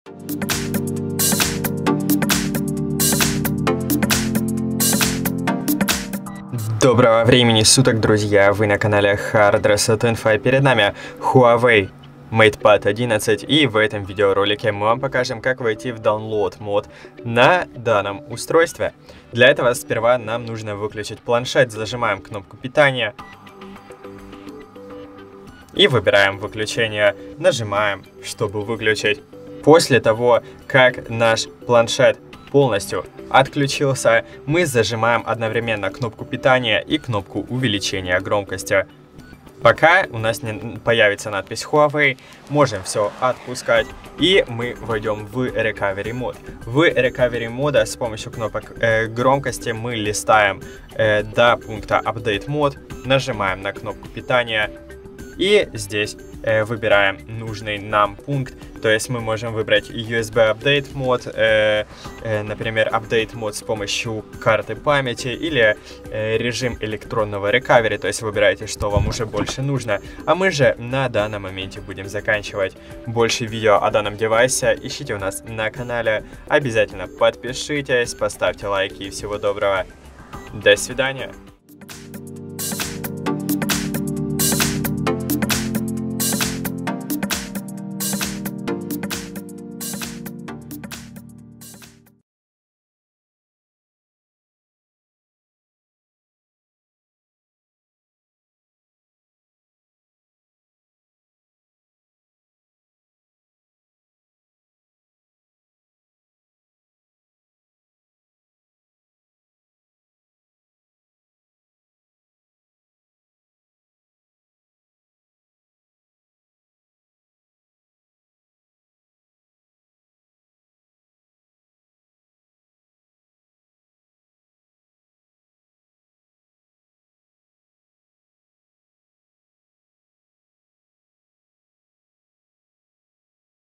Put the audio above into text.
Доброго времени суток, друзья! Вы на канале HardReset.info. Перед нами Huawei MatePad 11, и в этом видеоролике мы вам покажем, как войти в Download мод на данном устройстве. Для этого сперва нам нужно выключить планшет, зажимаем кнопку питания и выбираем выключение, нажимаем, чтобы выключить. После того, как наш планшет полностью отключился, мы зажимаем одновременно кнопку питания и кнопку увеличения громкости. Пока у нас не появится надпись Huawei, можем все отпускать, и мы войдем в Recovery мод. В Recovery мода с помощью кнопок громкости мы листаем до пункта Update мод, нажимаем на кнопку питания и здесь выбираем нужный нам пункт. То есть мы можем выбрать USB Update мод, например, Update мод с помощью карты памяти, или режим электронного recovery, то есть выбирайте, что вам уже больше нужно. А мы же на данном моменте будем заканчивать. Больше видео о данном девайсе ищите у нас на канале. Обязательно подпишитесь, поставьте лайки и всего доброго. До свидания.